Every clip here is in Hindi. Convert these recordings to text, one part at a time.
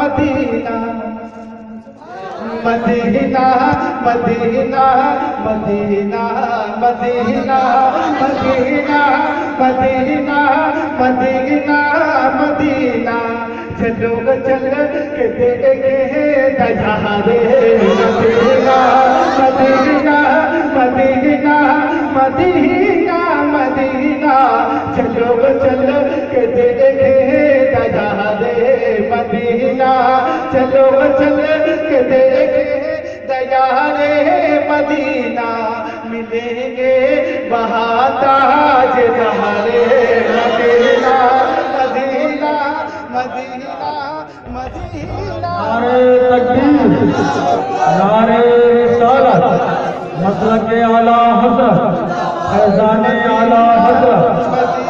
मदीना मदीना मदीना मदीना मदीना मदीना मदीना मदीना मदीना चलो चल के देखे नजारे मदीना मदीना मदीना मदीना मदीना चलो चल के देखे नजारे मदीना चलो चल के देखे नजारे मदीना मिलेंगे वहाँ ताज सहारे मदीना मदीना मदीना मदीना। नारे तकबीर, नारे रिसालत, मसलक आला हज़रत, फैज़ाने आला हज़रत।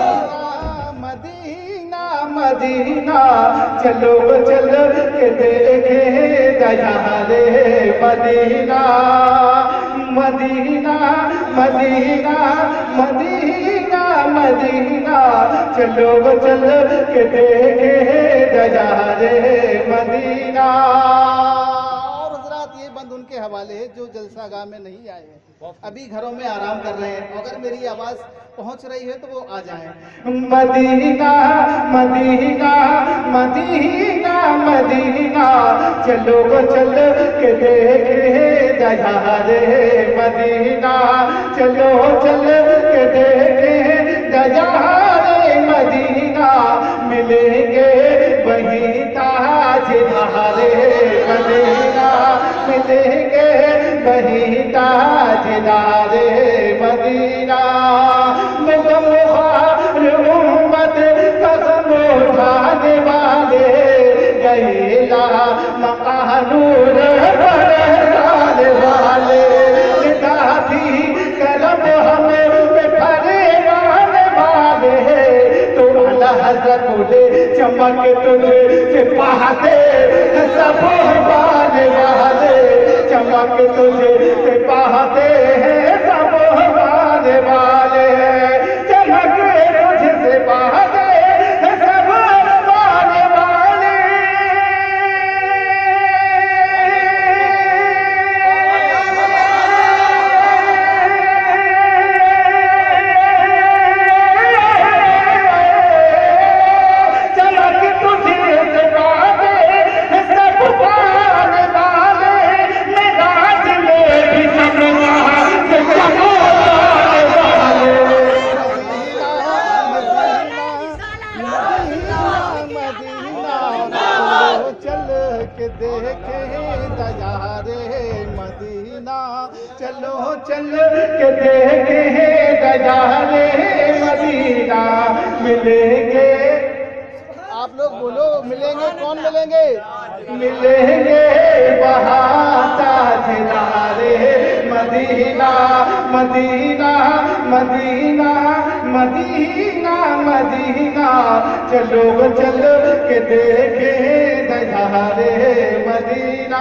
मदीना मदीना चलो चल के देखे नजारे मदीना मदीना मदीना मदीना मदीना चलो चल के देखे नजारे मदीना। और हज़रात ये बंद उनके हवाले है जो जलसागाह में नहीं आए हैं, अभी घरों में आराम कर रहे हैं। अगर मेरी आवाज पहुंच रही है तो वो आ जाएं। मदीना मदीना मदीना मदीना चलो चल के देखे नजारे मदीना चलो चल के देखे नजारे मदीना मिलेंगे वही ताजदारे मदीना मिलेंगे वही ताजदारे मदीना। उम्मत कसम उठाने वाले गैला मकानूर बरसाने वाले निदाती कलम हमें फरे वाने वाले तो अल्लाह हज़रत बोले चमक तुझे सिपाहते सब वाने वाले चमक तुझे सिपाहते हैं सब वाने वाले चमक तुझे सिपाहते सब वाने वाले। चमक तुझे सिपाहते सब वाने वाले मेराज में भी चमका देखे नजारे मदीना चलो चल के देखे नजारे मदीना मिलेंगे। आप लोग बोलो मिलेंगे, कौन मिलेंगे? मिलेंगे वहाँ ताजदारे मदीना मदीना मदीना मदीना मदीना चलो चल के देखे नजारे मदीना।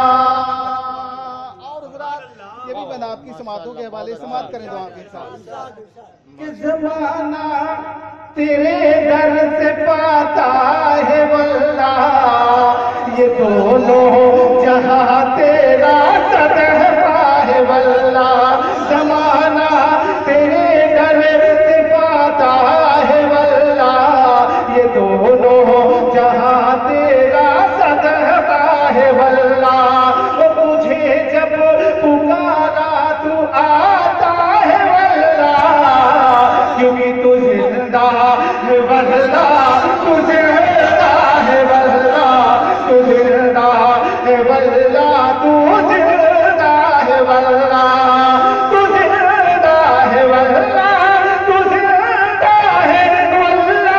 और हज़रात ये भी बना आपकी समातों के हवाले समात करें दुआ के साथ कि ज़माना तेरे दर से पाता है वल्ला ये दोनों जहाँ तेरा सदहता है वल्ला ज़माना तेरे दर से पाता है वल्ला ये दोनों जहाँ तेरा सदहता है वल्ला मुझे जब पुकारा तू आता है वल्ला क्योंकि तू जिंदा है वल्ला तू जिंदा है वल्ला तू जिंदा है वल्ला तू जिंदा है वल्ला तू जिंदा है वल्ला तू जिंदा है वल्ला।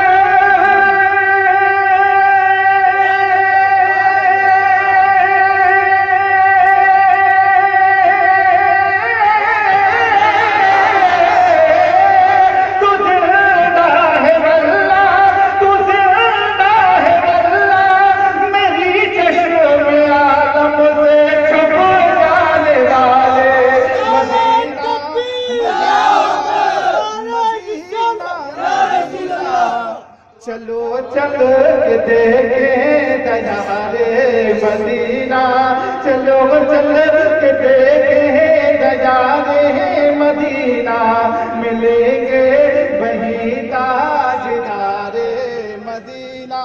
चलो चल के देखे नजारे मदीना, चलो चल के देखे नजारे मदीना, मिलेंगे वहीं ताजदारे मदीना।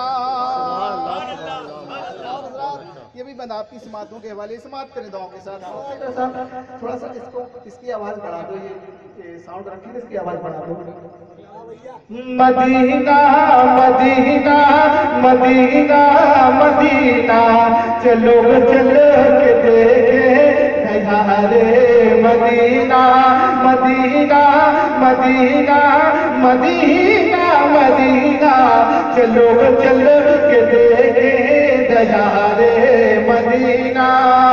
ये भी बंद आपकी समातों के हवाले समात करें दुआओं के साथ। थोड़ा सा इसकी आवाज बढ़ा दो, ये साउंड रखिए, इसकी आवाज बढ़ा दो। मदीना मदीना मदीना मदीना, चलो चल के देखे नजारे मदीना, मदीना मदीना मदीना मदीना, चलो चल के देखे नजारे मदीना।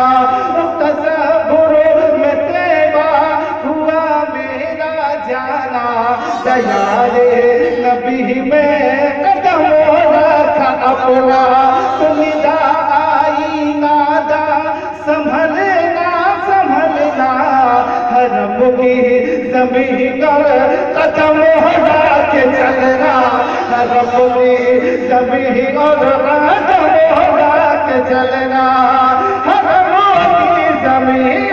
तसव्वुर में तेरा हुआ मेरा जाना, दयारे नबी में कदम रखा अपना, सुनिदा आई नादा संभलना संभलना, हरम की जमीन पर कदम हटा के चलना, हरम की जमीन और कदम हटा के चलना, हरम की जमीन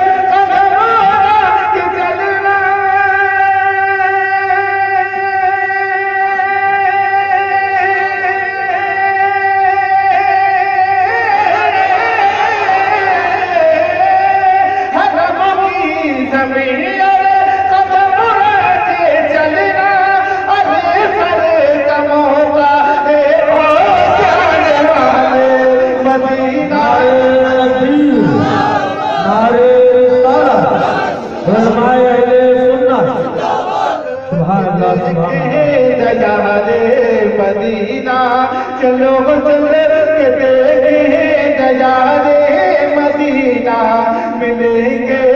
मदीना, चलो चल के देखे नजारे मदीना, मिलेंगे